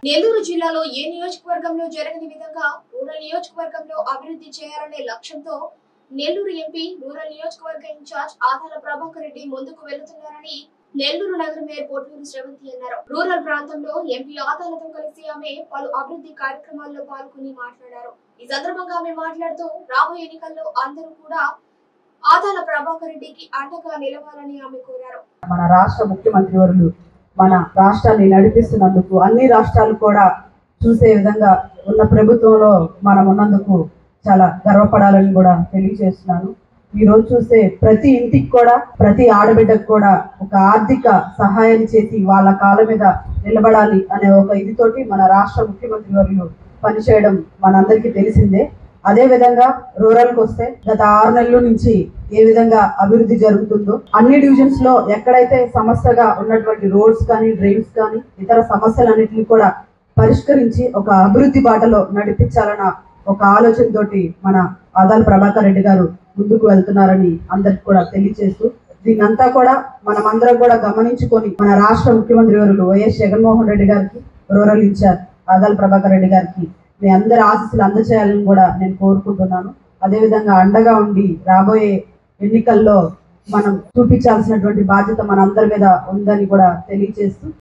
నెల్లూరు జిల్లాలో ఏ నియోజకవర్గంలో జరగని విధంగా రూరల్ నియోజకవర్గంలో అభివృద్ధి చేయాలనే లక్ష్యంతో నెల్లూరు ఎంపీ రూరల్ నియోజకవర్గ ఇన్ఛార్జ్ ఆదాల ప్రభాకర్ రెడ్డి ముందుకు వెళుతున్నారని నెల్లూరు నగర మేయర్ పోటూరి శ్రవంతి అన్నారు. రూరల్ ప్రాంతంలో ఎంపీ ఆదాలతో కలిసి ఆమె పలు అభివృద్ధి కార్యక్రమాల్లో పాల్గొని మాట్లాడారు. ఈ సందర్భంగా ఆమె మాట్లాడుతూ రాబోయే ఎన్నికల్లో అందరూ కూడా ఆదాల ప్రభాకర్ రెడ్డికి అండగా నిలవాలని ఆమె కోరారు. మన రాష్ట్ర ముఖ్యమంత్రి వర్యులు మన రాష్ట్రాన్ని నడిపిస్తున్నందుకు అన్ని రాష్ట్రాలు కూడా చూసే విధంగా ఉన్న ప్రభుత్వంలో మనం ఉన్నందుకు చాలా గర్వపడాలని కూడా తెలియజేస్తున్నాను. ఈ రోజు చూస్తే ప్రతి ఇంటికి కూడా ప్రతి ఆడబిడ్డకు కూడా ఒక ఆర్థిక సహాయం చేసి వాళ్ళ కాళ్ళ మీద నిలబడాలి అనే ఒక ఇదితోటి మన రాష్ట్ర ముఖ్యమంత్రి వర్యులు పనిచేయడం మనందరికీ తెలిసిందే. అదే విధంగా రూరల్ కి వస్తే గత 6 నెలల నుంచి ఏ విధంగా అభివృద్ధి జరుగుతుందో అన్ని డివిజన్స్ లో ఎక్కడైతే సమస్యగా ఉన్నటువంటి రోడ్స్ కానీ డ్రైన్స్ కానీ ఇతర సమస్యలన్నింటినీ కూడా పరిష్కరించి ఒక అభివృద్ధి బాటలో నడిపించాలన్న ఒక ఆలోచనతోటి మన ఆదాల ప్రభాకర్ రెడ్డి గారు ముందుకు వెళ్తున్నారని అందరికి కూడా తెలియజేస్తూ దీన్నంతా కూడా మనమందరం కూడా గమనించుకొని మన రాష్ట్ర ముఖ్యమంత్రి వర్యులు వైఎస్ జగన్మోహన్ రెడ్డి గారికి రూరల్ ఇన్ఛార్జ్ ఆదాల ప్రభాకర్ రెడ్డి గారికి మీ అందరి ఆశీస్సులు అందచేయాలని కూడా నేను కోరుకుంటున్నాను. అదేవిధంగా అండగా ఉండి రాబోయే ఎన్నికల్లో మనం చూపించాల్సినటువంటి బాధ్యత మనందరి మీద ఉందని కూడా తెలియజేస్తూ